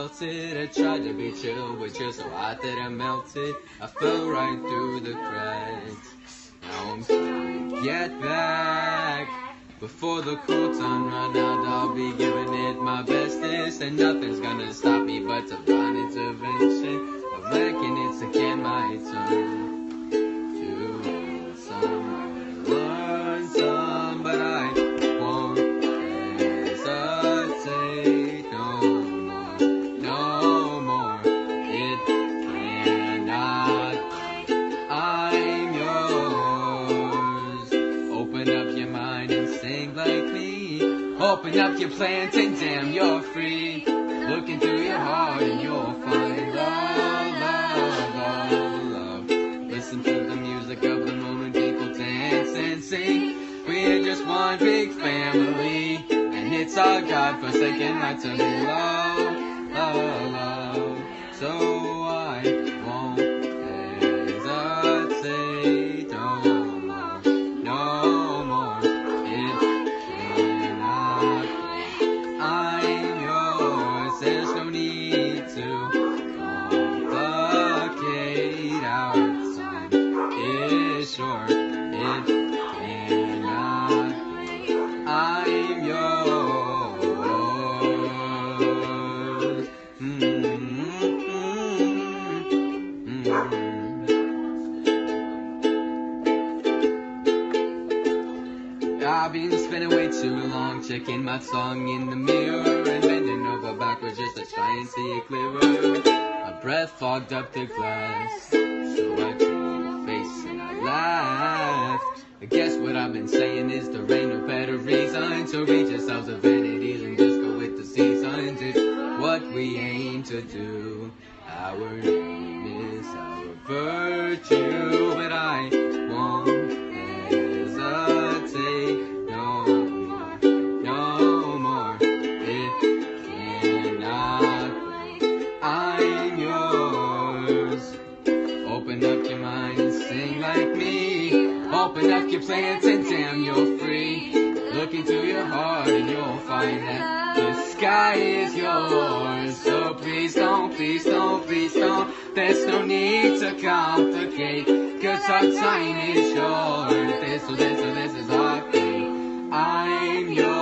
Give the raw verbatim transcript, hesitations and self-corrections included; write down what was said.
melted. I tried to be chill with you so hot that I melted. I fell right through the cracks. Now I'm trying to get back. Before the cool time run out, I'll be giving it my bestest. And nothing's gonna stop me but divine intervention. I reckon it's again my turn to win some, learn some, but I won't hesitate no more, no more. It cannot be. I'm yours. Open up your mind and sing like me. Open up your plans and damn, you're free. Look into your heart and you'll find love, love, love, love. Listen to the music of the moment, people dance and sing. We're just one big family, and it's our God-forsaken right to be loved, love, love. So I won't hesitate no more, no more. It cannot be. I'm yours. There's no need to complicate our time. It's short. It cannot be. I'm yours. Mm-hmm. I've been spending way too long checking my tongue in the mirror and bending over backwards just to try and see it clearer. My breath fogged up the glass, so I drew your face and I laughed. I guess what I've been saying is there ain't no better reason to rid yourselves of vanities and just go with the seasons. It's what we aim to do. Our name is our virtue, but I won't hesitate no more, no more. It cannot be. I'm yours. Open up your mind and sing like me. Open up your plans and damn, you're free. Look into your heart and you'll find that the sky is yours. So please don't, please don't, please don't. There's no need to complicate, cause our time is short. This, so this, so this is our fate. I'm yours.